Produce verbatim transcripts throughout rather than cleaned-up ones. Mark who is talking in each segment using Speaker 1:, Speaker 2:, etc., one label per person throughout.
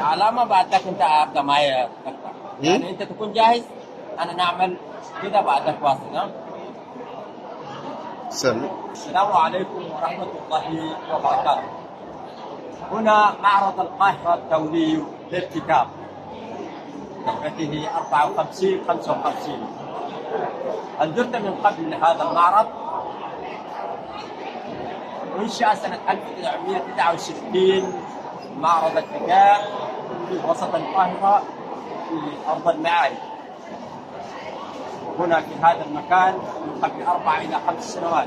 Speaker 1: على ما بعدك انت ابدا معي تقطع. يعني انت تكون جاهز، انا نعمل كده بعدك واصل. ها
Speaker 2: سلام.
Speaker 1: السلام عليكم ورحمه الله وبركاته. هنا معرض القاهره الدولي للكتاب، دفعته أربعة وخمسين خمسة وخمسين. هل زرت من قبل هذا المعرض؟ أنشأ سنة ألف وتسعمائة وتسعة وستين معرض الكتاب في وسط القاهرة في أرض المعارف. هنا في هذا المكان من قبل أربع إلى خمس سنوات.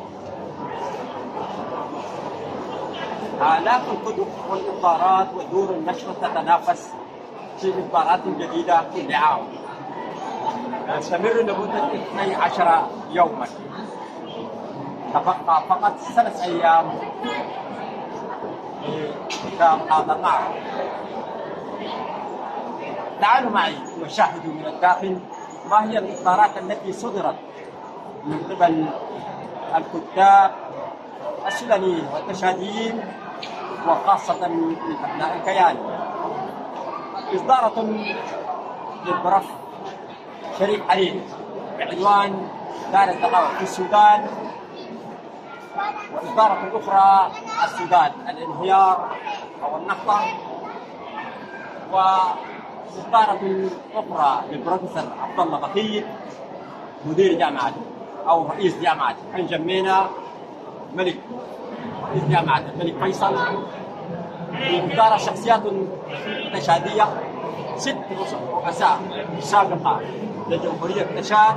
Speaker 1: آلاف الكتب والإصدارات ودور النشر تتنافس في إصدارات جديدة كل عام. يستمر لمدة اثني عشر يوما. تبقى فقط ثلاث أيام لإقام هذا المعرض. تعالوا معي وشاهدوا من الداخل ما هي الإصدارات التي صدرت من قبل الكتاب السودانيين والتشاديين وخاصة من أبناء الكيان. إصدارة للبرف شريف حريري بعنوان دار الثقافة في السودان، وإصدارة أخرى السودان الانهيار أو النهضة، وإصدارة أخرى للبروفيسور عبد الله بخيت مدير جامعة أو رئيس جامعة حنجمينا ملك رئيس جامعة الملك فيصل. وإصدار شخصيات تشادية، ست رؤساء سابقة لجمهورية تشاد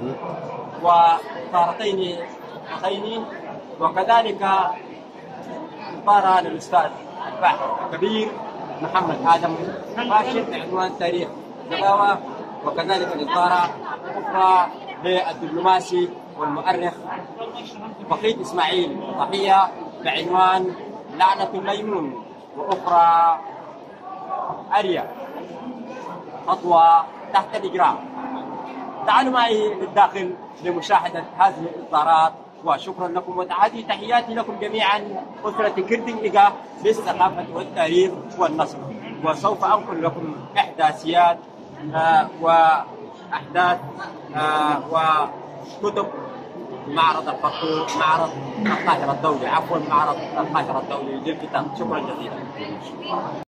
Speaker 1: وإصدارتين أخرين، وكذلك إصدار للأستاذ الباحث الكبير محمد آدم راشد بعنوان تاريخ زغاوة، وكذلك إصدار أخرى للدبلوماسي والمؤرخ بخيت إسماعيل ضحية بعنوان لعنة الميمون، وأخرى أريا خطوة تحت الإجرام. تعالوا معي للداخل لمشاهدة هذه الإصدارات، وشكرا لكم وتحياتي تحياتي لكم جميعا أسرة كردين إيجا للثقافة والتاريخ والنصر. وسوف أنقل لكم إحداثيات آه وأحداث آه وكتب معرض الفقر، معرض القاهرة الدولي، عفوا معرض القاهرة الدولي للكتاب. شكرا جزيلا.